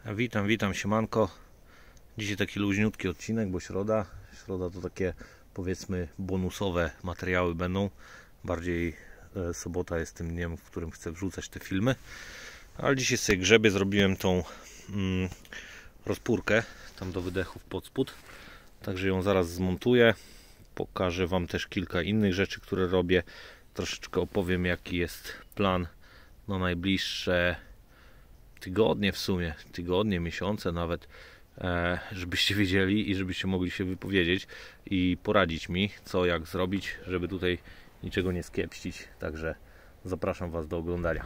Witam, siemanko. Dzisiaj taki luźniutki odcinek, bo środa to takie, powiedzmy, bonusowe materiały będą. Bardziej sobota jest tym dniem, w którym chcę wrzucać te filmy. Ale dzisiaj sobie grzebię, zrobiłem tą rozpórkę tam do wydechów pod spód. Także ją zaraz zmontuję. Pokażę Wam też kilka innych rzeczy, które robię. Troszeczkę opowiem, jaki jest plan na najbliższe tygodnie, w sumie tygodnie, miesiące nawet, żebyście wiedzieli i żebyście mogli się wypowiedzieć i poradzić mi, co jak zrobić, żeby tutaj niczego nie skiepścić. Także zapraszam Was do oglądania.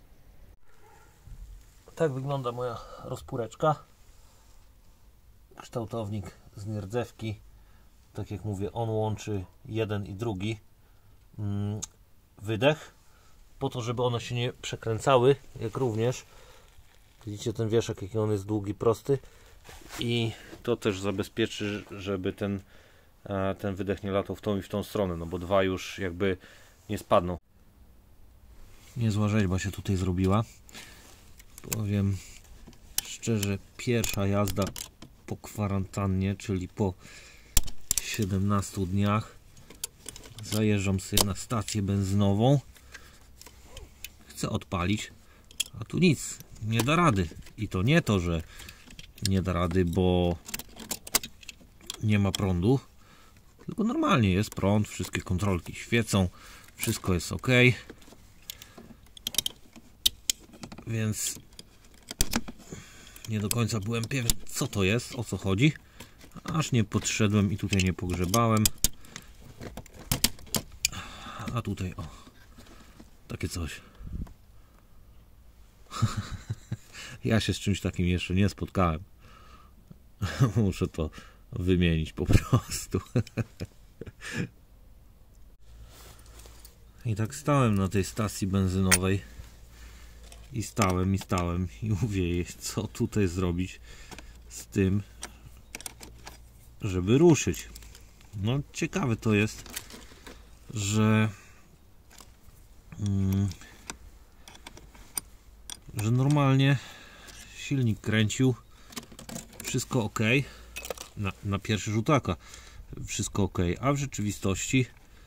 Tak wygląda moja rozpóreczka. Kształtownik z nierdzewki. Tak jak mówię, on łączy jeden i drugi wydech, po to, żeby one się nie przekręcały, jak również widzicie ten wieszak, jaki on jest długi, prosty, i to też zabezpieczy, żeby ten wydech nie latał w tą i w tą stronę, no bo dwa już jakby nie spadną. Niezła rzeźba się tutaj zrobiła. Powiem szczerze, pierwsza jazda po kwarantannie, czyli po 17 dniach. Zajeżdżam sobie na stację benzynową. Chcę odpalić, a tu nic, nie da rady. I to nie to, że nie da rady, bo nie ma prądu, tylko normalnie jest prąd, wszystkie kontrolki świecą, wszystko jest ok. Więc nie do końca byłem pewien, co to jest, o co chodzi, aż nie podszedłem i tutaj nie pogrzebałem. A tutaj, o, takie coś. Ja się z czymś takim jeszcze nie spotkałem. Muszę to wymienić po prostu. I tak stałem na tej stacji benzynowej i stałem i mówię, co tutaj zrobić z tym, żeby ruszyć. No ciekawe to jest, że normalnie silnik kręcił, wszystko ok, na pierwszy rzut oka wszystko ok, a w rzeczywistości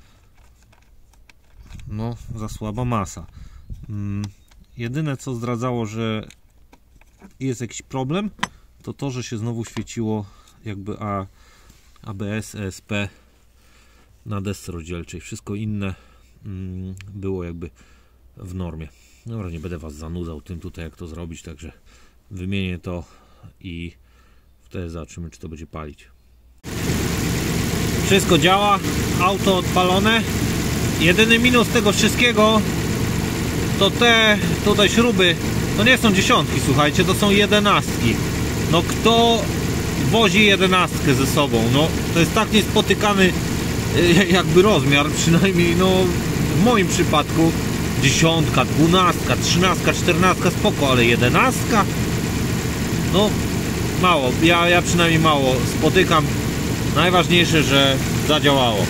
no za słaba masa. Jedyne co zdradzało, że jest jakiś problem, to to, że się znowu świeciło jakby ABS, ESP na desce rozdzielczej. Wszystko inne było jakby w normie. Dobra, nie będę Was zanudzał tym tutaj, jak to zrobić, także wymienię to i wtedy zobaczymy, czy to będzie palić. Wszystko działa, auto odpalone. Jedyny minus tego wszystkiego to te tutaj śruby, to nie są dziesiątki, słuchajcie, to są 11. No kto wozi 11 ze sobą? No to jest tak niespotykany jakby rozmiar, przynajmniej no w moim przypadku. 10, 12, 13, 14 spoko, ale 11 no mało, ja przynajmniej mało spotykam. Najważniejsze, że zadziałało.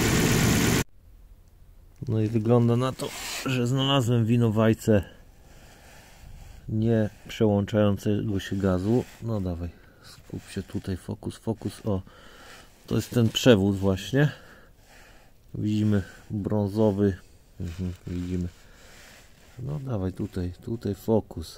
No i wygląda na to, że znalazłem winowajcę nie przełączającego się gazu. No dawaj, skup się tutaj, fokus, o, to jest ten przewód właśnie. Widzimy brązowy, widzimy. No dawaj tutaj fokus.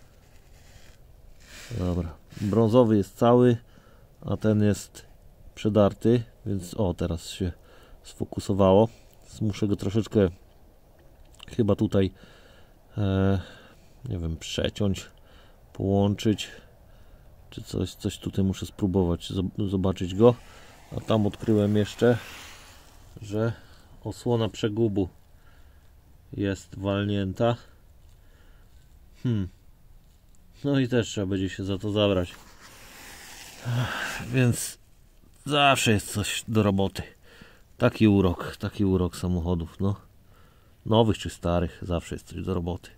Dobra, brązowy jest cały, a ten jest przedarty, więc o, teraz się sfokusowało. Muszę go troszeczkę chyba tutaj nie wiem, przeciąć, połączyć, czy coś tutaj muszę spróbować zobaczyć go. A tam odkryłem jeszcze, że osłona przegubu jest walnięta. No i też trzeba będzie się za to zabrać. Więc zawsze jest coś do roboty. Taki urok samochodów, no. Nowych czy starych, zawsze jest coś do roboty.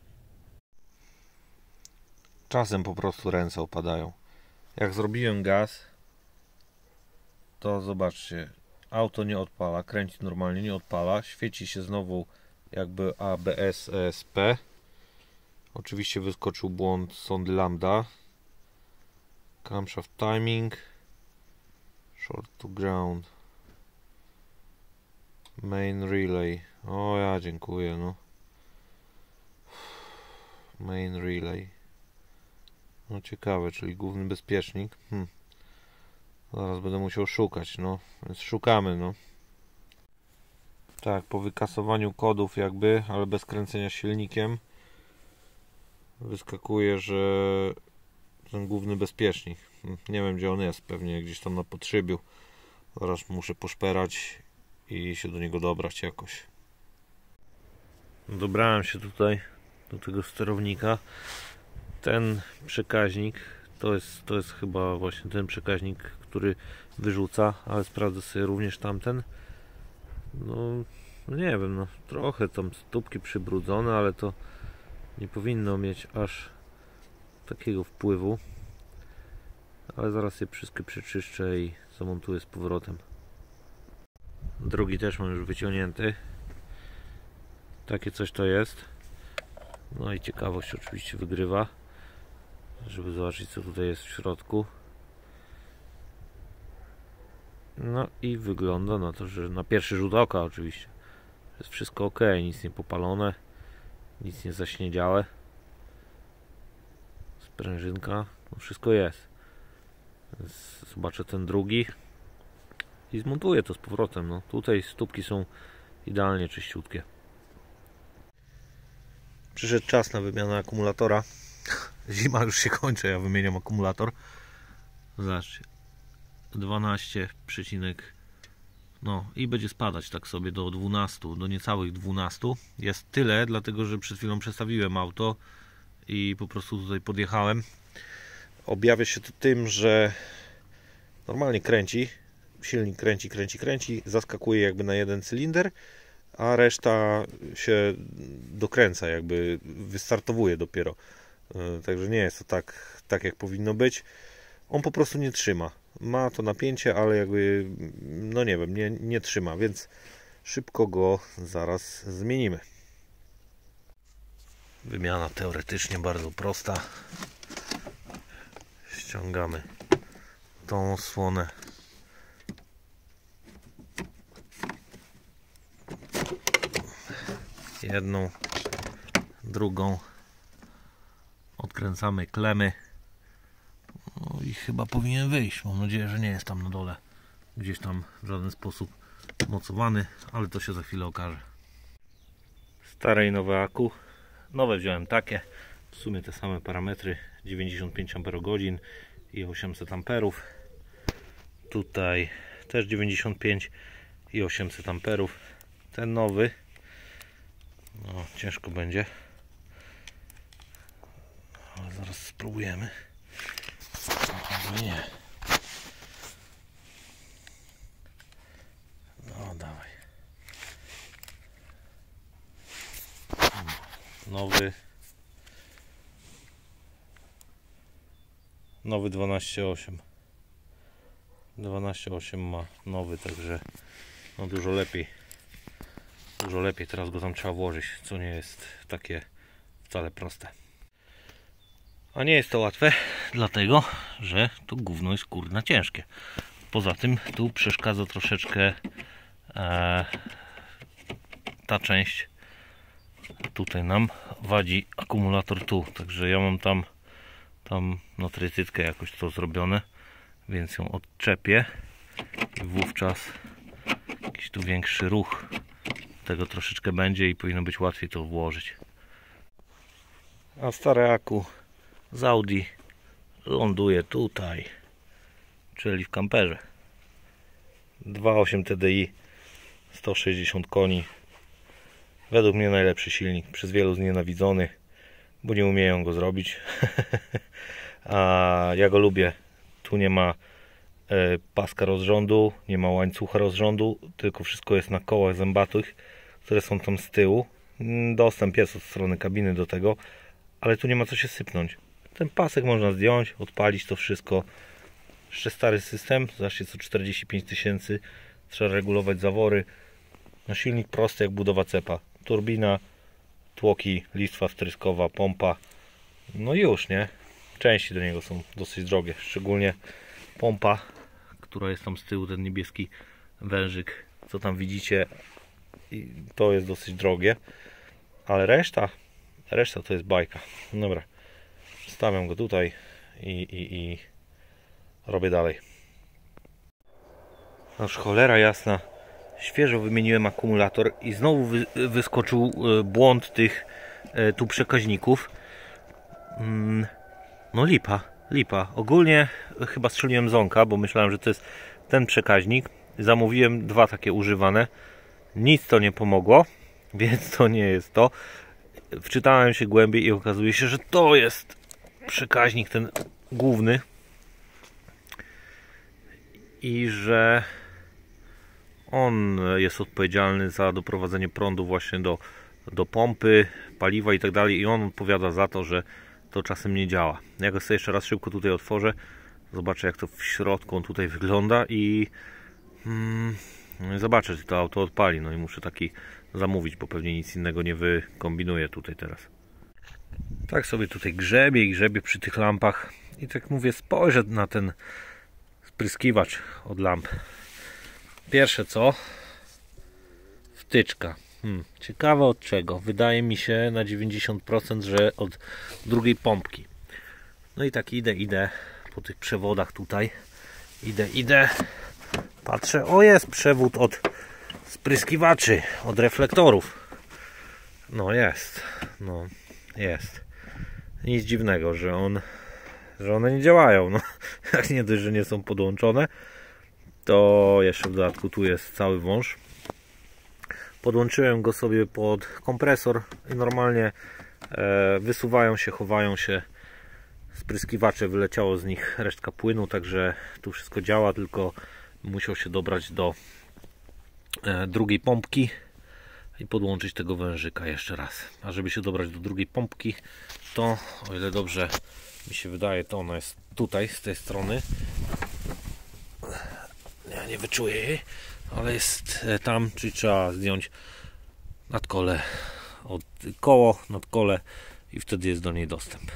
Czasem po prostu ręce opadają. Jak zrobiłem gaz, to zobaczcie, auto nie odpala, kręci normalnie, nie odpala, świeci się znowu jakby ABS, ESP. Oczywiście wyskoczył błąd sondy lambda, Camshaft timing, short to ground, main relay. O ja dziękuję, no. Main relay. No ciekawe, czyli główny bezpiecznik. Zaraz będę musiał szukać, no. Więc szukamy, no. Tak, po wykasowaniu kodów jakby, ale bez kręcenia silnikiem, wyskakuje, że ten główny bezpiecznik. Nie wiem, gdzie on jest, pewnie gdzieś tam na podszybiu. Zaraz muszę poszperać i się do niego dobrać jakoś. Dobrałem się tutaj do tego sterownika. Ten przekaźnik to jest chyba właśnie ten przekaźnik, który wyrzuca, ale sprawdzę sobie również tamten. No nie wiem, no trochę tam stópki przybrudzone, ale to nie powinno mieć aż takiego wpływu. Ale zaraz je wszystkie przeczyszczę i zamontuję z powrotem. Drugi też mam już wyciągnięty. Takie coś to jest. No i ciekawość oczywiście wygrywa, żeby zobaczyć, co tutaj jest w środku. No i wygląda na to, że na pierwszy rzut oka oczywiście jest wszystko ok, nic nie popalone, nic nie zaśniedziałe. Sprężynka, no wszystko jest. Więc zobaczę ten drugi i zmontuję to z powrotem. No, tutaj stópki są idealnie czyściutkie. Przyszedł czas na wymianę akumulatora. Zima już się kończy, ja wymieniam akumulator. Zobaczcie, 12, no i będzie spadać tak sobie do 12, do niecałych 12. Jest tyle, dlatego że przed chwilą przestawiłem auto i po prostu tutaj podjechałem. Objawia się to tym, że normalnie kręci, silnik kręci, zaskakuje jakby na jeden cylinder, a reszta się dokręca, jakby wystartowuje dopiero. Także nie jest to tak jak powinno być. On po prostu nie trzyma. Ma to napięcie, ale jakby, no nie wiem, nie trzyma, więc szybko go zaraz zmienimy. Wymiana teoretycznie bardzo prosta. Ściągamy tą osłonę. Jedną, drugą. Odkręcamy klemy. No i chyba powinien wyjść. Mam nadzieję, że nie jest tam na dole gdzieś tam w żaden sposób mocowany, ale to się za chwilę okaże. Stare i nowe akku. Nowe wziąłem takie. W sumie te same parametry. 95 Ah i 800 A. Tutaj też 95 i 800 A. Ten nowy, no ciężko będzie, ale zaraz spróbujemy. Może nie. No dawaj. Nowy 12,8. 12,8 ma nowy, także no dużo lepiej. Teraz go tam trzeba włożyć, co nie jest takie wcale proste. A nie jest to łatwe, dlatego że to gówno jest kurna ciężkie. Poza tym tu przeszkadza troszeczkę ta część. Tutaj nam wadzi akumulator tu, także ja mam tam no trytytkę jakoś to zrobione, więc ją odczepię i wówczas jakiś tu większy ruch tego troszeczkę będzie i powinno być łatwiej to włożyć. A stare akku z Audi ląduje tutaj, czyli w kamperze. 2.8 TDI, 160 koni. Według mnie najlepszy silnik, przez wielu znienawidzony, bo nie umieją go zrobić. A ja go lubię. Tu nie ma paska rozrządu, nie ma łańcucha rozrządu, tylko wszystko jest na kołach zębatych, które są tam z tyłu. Dostęp jest od strony kabiny do tego, ale tu nie ma co się sypnąć. Ten pasek można zdjąć, odpalić to wszystko. Jeszcze stary system, zobaczcie, co 45 000. Trzeba regulować zawory. No silnik prosty jak budowa cepa. Turbina, tłoki, listwa wtryskowa, pompa. No już, nie? części do niego są dosyć drogie, szczególnie pompa, która jest tam z tyłu, ten niebieski wężyk, co tam widzicie, i to jest dosyć drogie, ale reszta to jest bajka. Dobra, stawiam go tutaj i robię dalej. Aż cholera jasna, świeżo wymieniłem akumulator i znowu wyskoczył błąd tych tu przekaźników. No lipa. Ogólnie chyba strzeliłem ząka, bo myślałem, że to jest ten przekaźnik. Zamówiłem dwa takie używane. Nic to nie pomogło, więc to nie jest to. Wczytałem się głębiej i okazuje się, że to jest przekaźnik ten główny. I że on jest odpowiedzialny za doprowadzenie prądu właśnie do pompy, paliwa i tak dalej. I on odpowiada za to, że to czasem nie działa. Ja go sobie jeszcze raz szybko tutaj otworzę. Zobaczę, jak to w środku on tutaj wygląda i zobaczę, czy to auto odpali. No i muszę taki zamówić, bo pewnie nic innego nie wykombinuję tutaj teraz. Tak sobie tutaj grzebie przy tych lampach i tak mówię, spojrzę na ten spryskiwacz od lamp. Pierwsze co? Wtyczka. Ciekawe od czego? Wydaje mi się na 90%, że od drugiej pompki. No i tak idę po tych przewodach tutaj. Idę. Patrzę, o jest przewód od spryskiwaczy, od reflektorów. No jest. Nic dziwnego, że one nie działają. No, jak nie dość, że nie są podłączone, to jeszcze w dodatku tu jest cały wąż. Podłączyłem go sobie pod kompresor i normalnie wysuwają się, chowają się spryskiwacze, wyleciało z nich resztka płynu, także tu wszystko działa, tylko musiał się dobrać do drugiej pompki i podłączyć tego wężyka jeszcze raz. A żeby się dobrać do drugiej pompki, to o ile dobrze mi się wydaje, to ona jest tutaj, z tej strony. Ja nie wyczuję jej, ale jest tam, czyli trzeba zdjąć nadkole od koło, nadkole i wtedy jest do niej dostęp.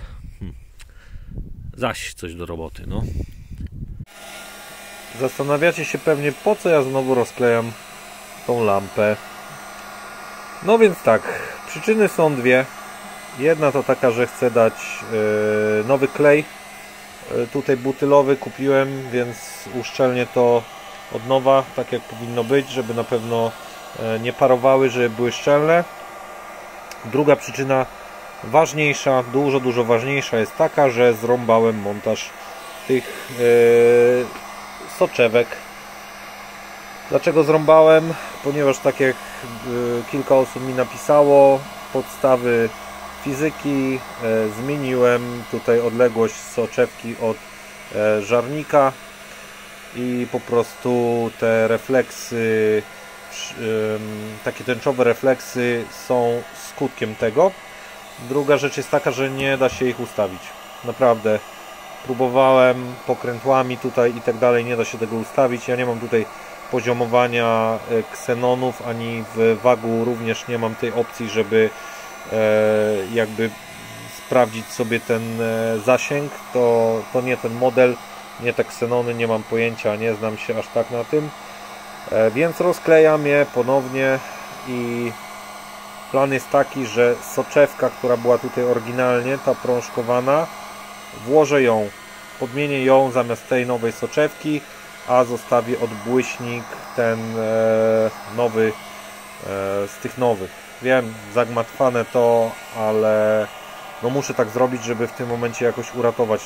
Zaś coś do roboty, no. Zastanawiacie się pewnie, po co ja znowu rozklejam tą lampę. No więc tak, przyczyny są dwie. Jedna to taka, że chcę dać nowy klej. Tutaj butylowy kupiłem, więc uszczelnię to od nowa, tak jak powinno być, żeby na pewno nie parowały, żeby były szczelne. Druga przyczyna, ważniejsza, dużo ważniejsza, jest taka, że zrąbałem montaż tych soczewek. Dlaczego zrąbałem? Ponieważ tak jak kilka osób mi napisało, podstawy fizyki, zmieniłem tutaj odległość soczewki od żarnika i po prostu te refleksy, takie tęczowe refleksy są skutkiem tego. Druga rzecz jest taka, że nie da się ich ustawić. Naprawdę próbowałem pokrętłami tutaj i tak dalej, nie da się tego ustawić. Ja nie mam tutaj poziomowania ksenonów, ani w wagu również nie mam tej opcji, żeby jakby sprawdzić sobie ten zasięg. To nie ten model, nie te ksenony, nie mam pojęcia, nie znam się aż tak na tym, więc rozklejam je ponownie i plan jest taki, że soczewka, która była tutaj oryginalnie, ta prążkowana, włożę ją, podmienię ją zamiast tej nowej soczewki, a zostawię odbłyśnik ten nowy z tych nowych. Wiem, zagmatwane to, ale no muszę tak zrobić, żeby w tym momencie jakoś uratować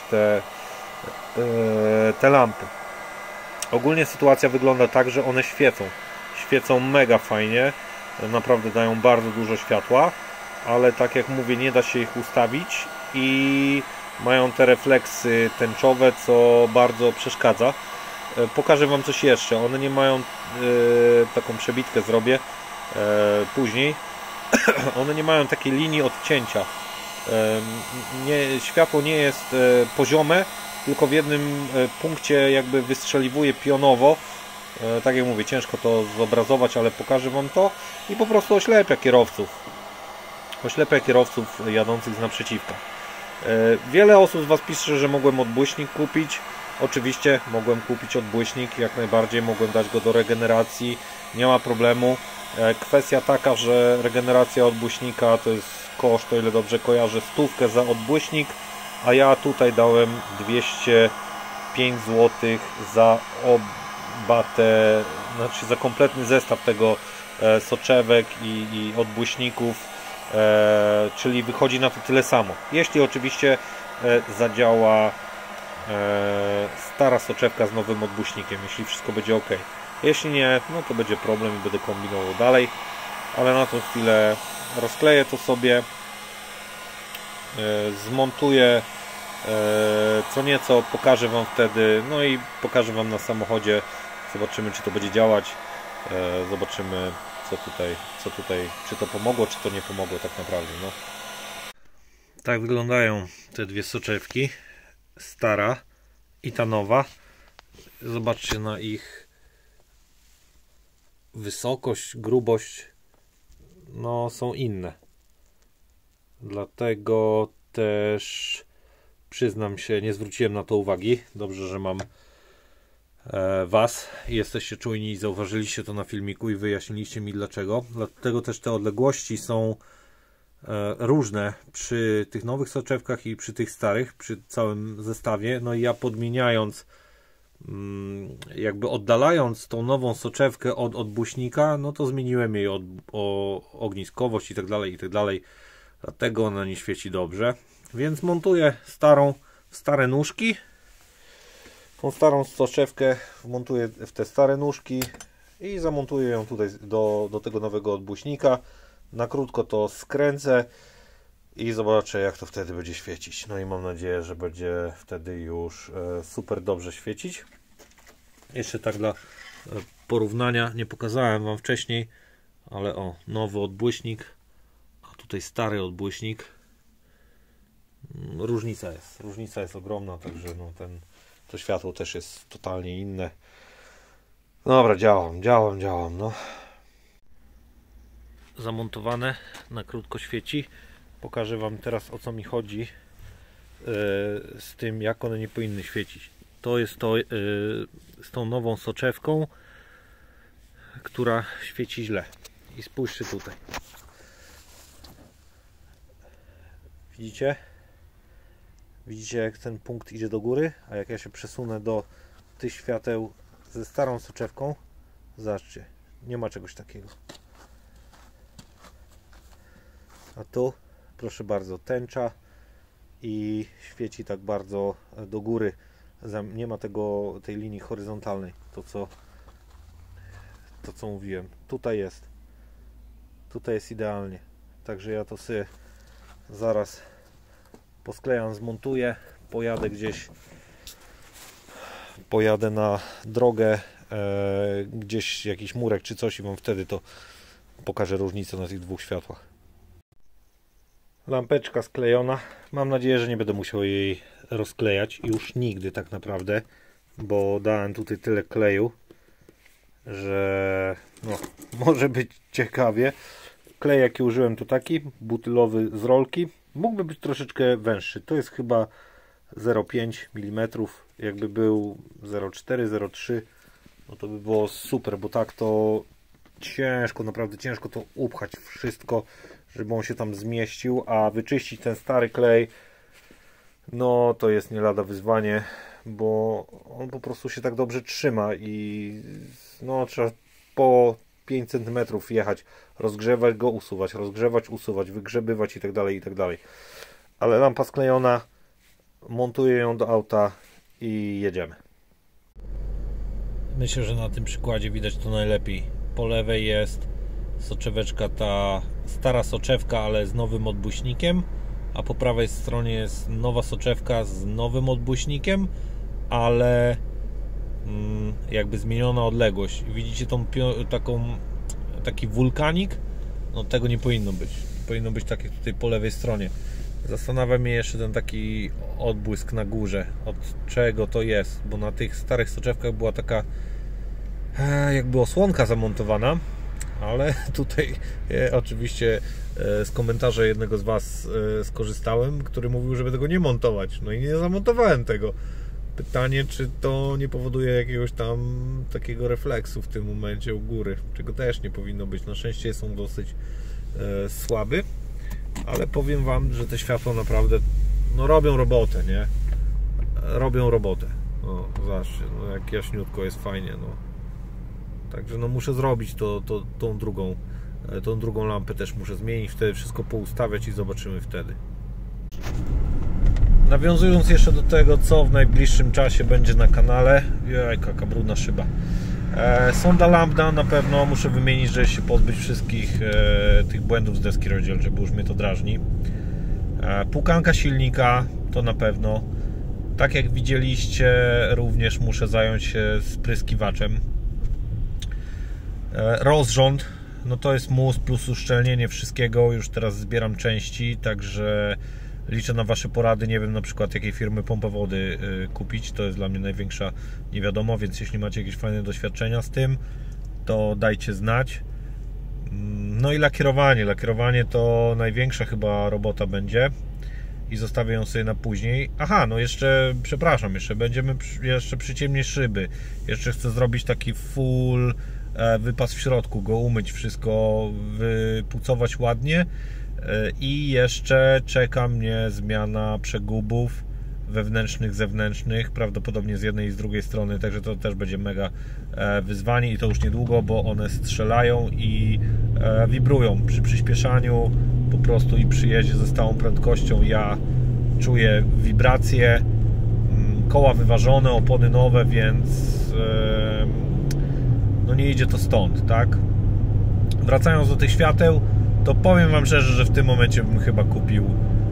te lampy. Ogólnie sytuacja wygląda tak, że one świecą mega fajnie, naprawdę dają bardzo dużo światła, ale tak jak mówię, nie da się ich ustawić i mają te refleksy tęczowe, co bardzo przeszkadza. Pokażę Wam coś jeszcze. One nie mają, taką przebitkę zrobię później, one nie mają takiej linii odcięcia. Światło nie jest poziome, tylko w jednym punkcie jakby wystrzeliwuje pionowo. Tak jak mówię, ciężko to zobrazować, ale pokażę Wam to i po prostu oślepia kierowców. Oślepia kierowców jadących z naprzeciwka. Wiele osób z Was pisze, że mogłem odbłyśnik kupić. Oczywiście mogłem kupić odbłyśnik, jak najbardziej mogłem dać go do regeneracji, nie ma problemu. Kwestia taka, że regeneracja odbłyśnika to jest koszt, o ile dobrze kojarzę, 100 za odbłyśnik, a ja tutaj dałem 205 zł za oba te, znaczy za kompletny zestaw tego soczewek i odbłyśników, czyli wychodzi na to tyle samo. Jeśli oczywiście zadziała stara soczewka z nowym odbłyśnikiem, jeśli wszystko będzie ok. Jeśli nie, no to będzie problem i będę kombinował dalej, ale na tą chwilę rozkleję to sobie, zmontuję co nieco, pokażę Wam wtedy, no i pokażę Wam na samochodzie, zobaczymy, czy to będzie działać, zobaczymy co tutaj, czy to pomogło, czy to nie pomogło tak naprawdę. No. Tak wyglądają te dwie soczewki, stara i ta nowa. Zobaczcie na ich wysokość, grubość, no są inne. Dlatego też przyznam się, nie zwróciłem na to uwagi. Dobrze, że mam Was i jesteście czujni i zauważyliście to na filmiku i wyjaśniliście mi dlaczego. Dlatego też te odległości są różne przy tych nowych soczewkach i przy tych starych, przy całym zestawie. No i ja podmieniając, jakby oddalając tą nową soczewkę od odbłyśnika, no to zmieniłem jej o ogniskowość i tak dalej, dlatego ona nie świeci dobrze, więc montuję stare nóżki, tą starą soczewkę wmontuję w te stare nóżki i zamontuję ją tutaj do tego nowego odbłyśnika. Na krótko to skręcę i zobaczę, jak to wtedy będzie świecić. No i mam nadzieję, że będzie wtedy już super dobrze świecić. Jeszcze tak dla porównania, nie pokazałem Wam wcześniej, ale o, nowy odbłyśnik, a tutaj stary odbłyśnik. Różnica jest ogromna, także no to światło też jest totalnie inne. Dobra, działam, no. Zamontowane, na krótko świeci. Pokażę Wam teraz, o co mi chodzi z tym, jak one nie powinny świecić. To jest to z tą nową soczewką, która świeci źle. I spójrzcie tutaj. Widzicie? Widzicie, jak ten punkt idzie do góry? A jak ja się przesunę do tych świateł ze starą soczewką, zobaczcie, nie ma czegoś takiego. A tu, proszę bardzo, tęcza i świeci tak bardzo do góry. Nie ma tej linii horyzontalnej. To co mówiłem. Tutaj jest idealnie. Także ja to sobie zaraz posklejam, zmontuję, pojadę na drogę, gdzieś jakiś murek czy coś i Wam wtedy to pokażę różnicę na tych dwóch światłach. Lampeczka sklejona. Mam nadzieję, że nie będę musiał jej rozklejać już nigdy tak naprawdę, bo dałem tutaj tyle kleju, że no, może być ciekawie. Klej, jaki użyłem, to taki butylowy z rolki. Mógłby być troszeczkę węższy. To jest chyba 0,5 mm. Jakby był 0,4, 0,3, no to by było super, bo tak to ciężko, naprawdę ciężko to upchać wszystko, żeby on się tam zmieścił, a wyczyścić ten stary klej, no to jest nie lada wyzwanie, bo on po prostu się tak dobrze trzyma i no trzeba po 5 cm jechać, rozgrzewać go, usuwać, rozgrzewać, usuwać, wygrzebywać i tak dalej. Ale lampa sklejona, montuję ją do auta i jedziemy. Myślę, że na tym przykładzie widać to najlepiej. Po lewej jest soczeweczka, ta stara soczewka, ale z nowym odbłyśnikiem, a po prawej stronie jest nowa soczewka z nowym odbłyśnikiem, ale jakby zmieniona odległość. Widzicie taki wulkanik? No tego nie powinno być. Powinno być tak jak tutaj po lewej stronie. Zastanawia mnie jeszcze ten taki odbłysk na górze. Od czego to jest? Bo na tych starych soczewkach była taka jakby osłonka zamontowana, ale tutaj oczywiście z komentarza jednego z Was skorzystałem, który mówił, żeby tego nie montować. No i nie zamontowałem tego. Pytanie, czy to nie powoduje jakiegoś tam takiego refleksu w tym momencie u góry, czego też nie powinno być. Na szczęście są dosyć słaby, ale powiem Wam, że te światła naprawdę no, robią robotę, nie? Robią robotę. No, zobaczcie, no, jak jaśniutko jest fajnie, no. Także no, muszę zrobić tą drugą lampę też muszę zmienić, wtedy wszystko poustawiać i zobaczymy wtedy. Nawiązując jeszcze do tego, co w najbliższym czasie będzie na kanale. Jajka, jaka brudna szyba. Sonda lambda na pewno muszę wymienić, żeby się pozbyć wszystkich tych błędów z deski rozdzielczej, bo już mnie to drażni. Płukanka silnika to na pewno. Tak jak widzieliście, również muszę zająć się spryskiwaczem. Rozrząd, no to jest mus plus uszczelnienie wszystkiego. Już teraz zbieram części, także liczę na Wasze porady. Nie wiem na przykład jakiej firmy pompę wody kupić. To jest dla mnie największa niewiadoma, więc jeśli macie jakieś fajne doświadczenia z tym, to dajcie znać. No i lakierowanie. Lakierowanie to największa chyba robota będzie i zostawię ją sobie na później. Aha, no jeszcze, przepraszam, jeszcze przyciemnić szyby. Jeszcze chcę zrobić taki full wypas w środku, go umyć, wszystko wypucować ładnie. I jeszcze czeka mnie zmiana przegubów wewnętrznych, zewnętrznych, prawdopodobnie z jednej i z drugiej strony, także to też będzie mega wyzwanie i to już niedługo, bo one strzelają i wibrują przy przyspieszaniu po prostu i przy jeździe ze stałą prędkością. Ja czuję wibracje, koła wyważone, opony nowe, więc no nie idzie to stąd, tak? Wracając do tych świateł, to powiem Wam szczerze, że w tym momencie bym chyba kupił,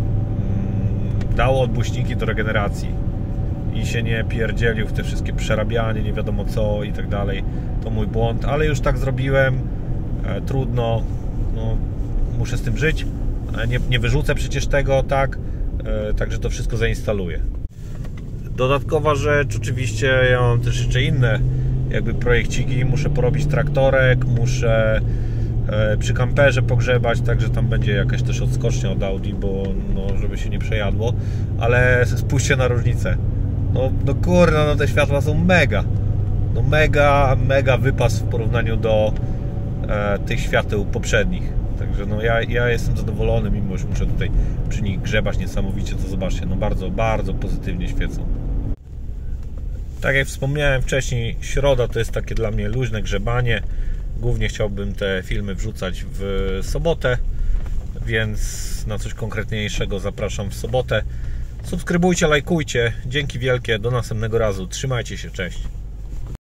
dał odbuźniki do regeneracji i się nie pierdzielił w te wszystkie przerabianie, nie wiadomo co i tak dalej. To mój błąd, ale już tak zrobiłem, trudno, no, muszę z tym żyć, nie wyrzucę przecież tego, tak, także to wszystko zainstaluję. Dodatkowa rzecz, oczywiście ja mam też jeszcze inne jakby projekciki, muszę porobić traktorek, muszę przy kamperze pogrzebać, także tam będzie jakaś też odskocznia od Audi, bo no, żeby się nie przejadło, ale spójrzcie na różnicę. No kurna, no te światła są mega. No mega wypas w porównaniu do tych świateł poprzednich. Także no ja jestem zadowolony, mimo że muszę tutaj przy nich grzebać niesamowicie, to zobaczcie, no bardzo pozytywnie świecą. Tak jak wspomniałem wcześniej, środa to jest takie dla mnie luźne grzebanie. Głównie chciałbym te filmy wrzucać w sobotę, więc na coś konkretniejszego zapraszam w sobotę. Subskrybujcie, lajkujcie. Dzięki wielkie, do następnego razu. Trzymajcie się, cześć.